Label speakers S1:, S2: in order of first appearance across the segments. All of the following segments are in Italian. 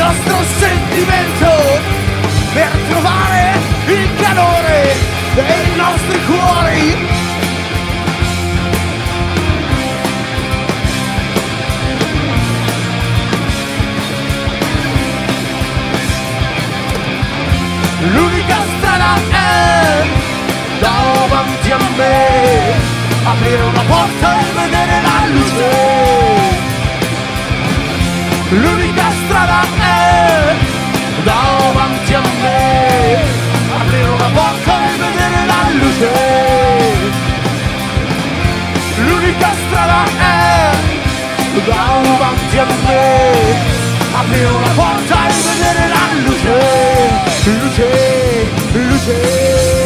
S1: nostro sentimento per trovare il calore dei nostri cuori. L'unica strada è davanti a me, aprire una porta e vedere la luce. L'unica strada è davanti a me, aprire una porta e vedere la luce. L'unica strada è davanti a me, aprire una porta e vedere la luce. Luce, luce.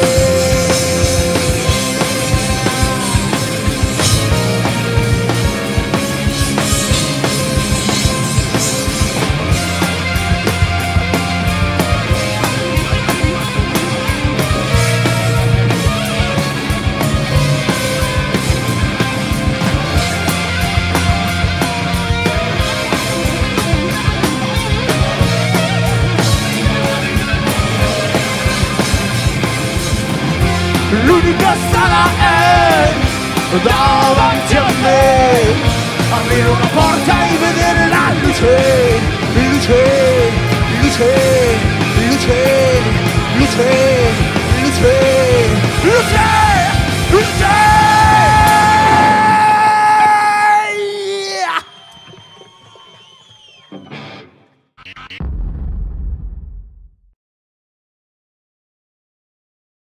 S1: L'unica strada è davanti a me, aprire una porta e vedere la luce, luce, luce, luce, luce.